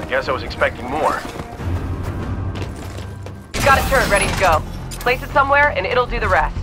Guess I was expecting more. Got a turret ready to go. Place it somewhere and it'll do the rest.